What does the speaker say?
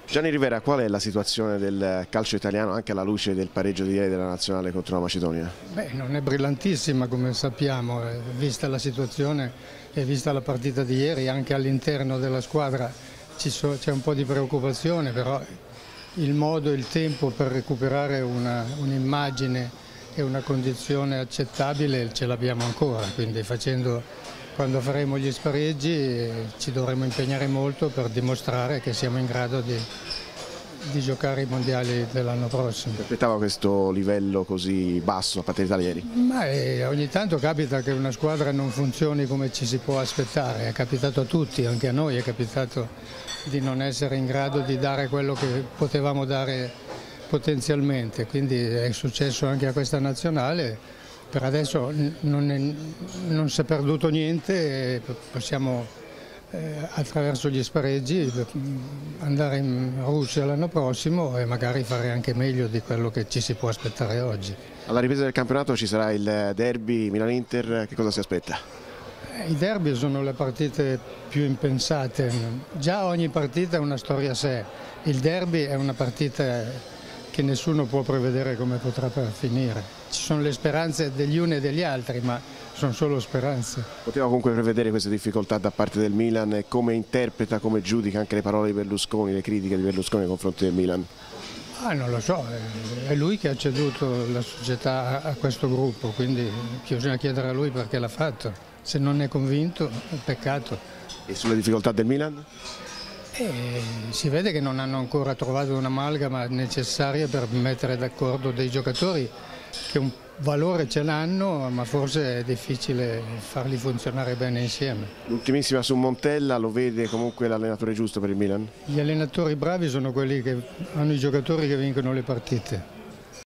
Gianni Rivera, qual è la situazione del calcio italiano anche alla luce del pareggio di ieri della Nazionale contro la Macedonia? Beh, non è brillantissima come sappiamo, vista la situazione e vista la partita di ieri, anche all'interno della squadra c'è un po' di preoccupazione, però il modo e il tempo per recuperare un'immagine e una condizione accettabile ce l'abbiamo ancora, quindi quando faremo gli spareggi ci dovremo impegnare molto per dimostrare che siamo in grado di giocare i mondiali dell'anno prossimo. Si aspettava questo livello così basso a partire da ieri? Ma ogni tanto capita che una squadra non funzioni come ci si può aspettare, è capitato a tutti, anche a noi è capitato di non essere in grado di dare quello che potevamo dare potenzialmente, quindi è successo anche a questa nazionale. Per adesso non si è perduto niente e possiamo attraverso gli spareggi andare in Russia l'anno prossimo e magari fare anche meglio di quello che ci si può aspettare oggi. Alla ripresa del campionato ci sarà il derby Milan-Inter, che cosa si aspetta? I derby sono le partite più impensate, già ogni partita è una storia a sé, il derby è una partita che nessuno può prevedere come potrà finire. Ci sono le speranze degli uni e degli altri, ma sono solo speranze. Poteva comunque prevedere queste difficoltà da parte del Milan e come interpreta, come giudica anche le parole di Berlusconi, le critiche di Berlusconi nei confronti del Milan? Non lo so, è lui che ha ceduto la società a questo gruppo, quindi bisogna chiedere a lui perché l'ha fatto. Se non è convinto è peccato. E sulle difficoltà del Milan? Si vede che non hanno ancora trovato un'amalgama necessaria per mettere d'accordo dei giocatori che un valore ce l'hanno, ma forse è difficile farli funzionare bene insieme. L'ultimissima su Montella, lo vede comunque l'allenatore giusto per il Milan? Gli allenatori bravi sono quelli che hanno i giocatori che vincono le partite.